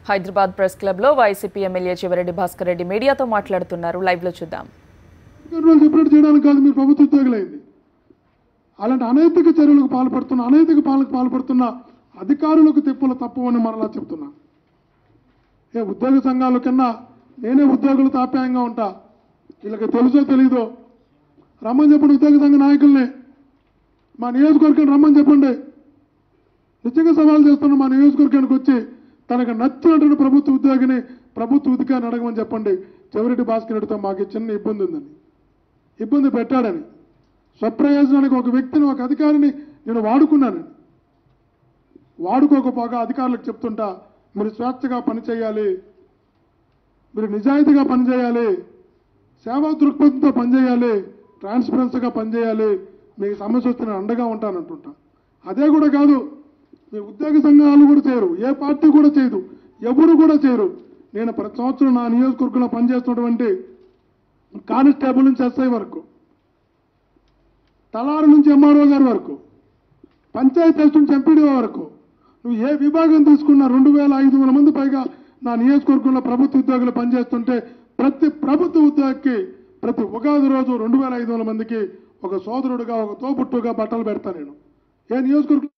Hyderabad Press Club లో YSRCP MLA Chevi Reddy Bhaskar Reddy మీడియాతో మాట్లాడుతున్నారు. లైవ్ లో చూద్దాం. సెపరేట్ చేయడానికి కాదు మీరు ప్రభుత్వ ఉద్యోగులైంది. అలాంటి అనైతిక చర్యలకు పాల్పడుతున్న అనైతిక పాలనకు పాల్పడుతున్న అధికారులకు తిప్పుల తప్పవని మరలా చెప్తున్నా. ఉద్యోగ సంఘాల కన్నా నేనే ఉద్యోగులతో ఆప్యాయంగా ఉంటా. వీళ్ళకి తెలుసో తెలీదో రమ్మని చెప్పండి. ఉద్యోగ సంఘ నాయకుల్ని మా నియోజకవర్గాన్ని రమ్మని చెప్పండి. నిజంగా సవాల్ చేస్తున్న మా నియోజకవర్గానికి వచ్చి తనకు నచ్చినటువంటి ప్రభుత్వ ఉద్యోగిని ప్రభుత్వ అధికారిని అడగమని చెప్పండి. చెవి రెడ్డి భాస్కర్ రెడ్డితో మాకు చిన్న ఇబ్బంది ఉందని, ఇబ్బంది పెట్టాడని, స్వప్రయోజనానికి ఒక వ్యక్తిని ఒక అధికారిని నేను వాడుకున్నాను. వాడుకోకపోగా అధికారులకు చెప్తుంటా, మీరు స్వేచ్ఛగా పనిచేయాలి, మీరు నిజాయితీగా పనిచేయాలి, సేవా దృక్పథంతో పనిచేయాలి, ట్రాన్స్పరెన్సీగా పనిచేయాలి, మీకు సమస్య వస్తే నేను అండగా ఉంటానంటుంటా. అదే కూడా కాదు, మీ ఉద్యోగ సంఘాలు కూడా చేయరు, ఏ పార్టీ కూడా చేయదు, ఎవరు కూడా చేయరు. నేను ప్రతి సంవత్సరం నా నియోజకవర్గంలో పనిచేస్తున్నటువంటి కానిస్టేబుల్ నుంచి ఎస్ఐ వరకు, తలారు నుంచి ఎంఆర్ఓ గారి వరకు, పంచాయతీ టెస్ట్ నుంచి ఎంపీడీఓ వరకు, నువ్వు ఏ విభాగం తీసుకున్నా 2500 మంది పైగా నా నియోజకవర్గంలో ప్రభుత్వ ఉద్యోగులు పనిచేస్తుంటే ప్రతి ప్రభుత్వ ఉద్యోగికి ప్రతి ఉగాది రోజు 2500 మందికి ఒక సోదరుడుగా ఒక తోబుట్టుగా బట్టలు పెడతా. నేను ఏ నియోజకవర్గం